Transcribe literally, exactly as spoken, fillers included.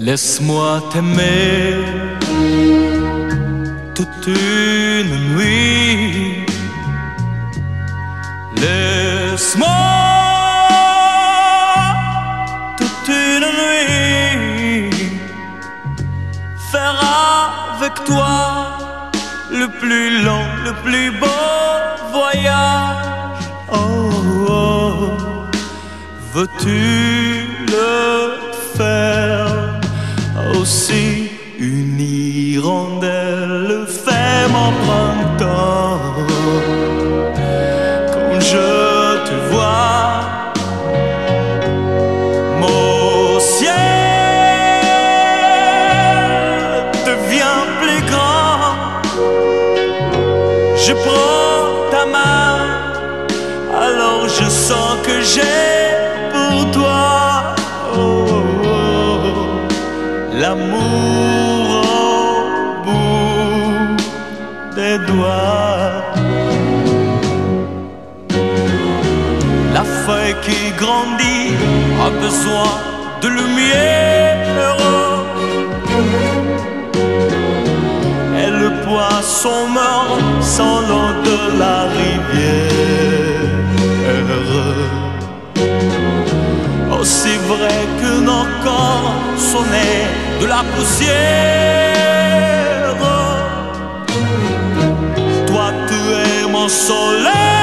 Laisse-moi t'aimer toute une nuit. Laisse-moi toute une nuit faire avec toi le plus long, le plus beau voyage. Oh, oh. Veux-tu le faire aussi? Une hirondelle fait mon printemps. Comme je te vois, mon ciel devient plus grand. Je prends ta main, alors je sens que j'ai pour toi oh, oh, oh, l'amour au bout des doigts. La feuille qui grandit a besoin de lumière, et le poisson meurt sans l'eau de la rivière. Aussi vrai que nos corps sont nés de la poussière. Toi tu es mon soleil,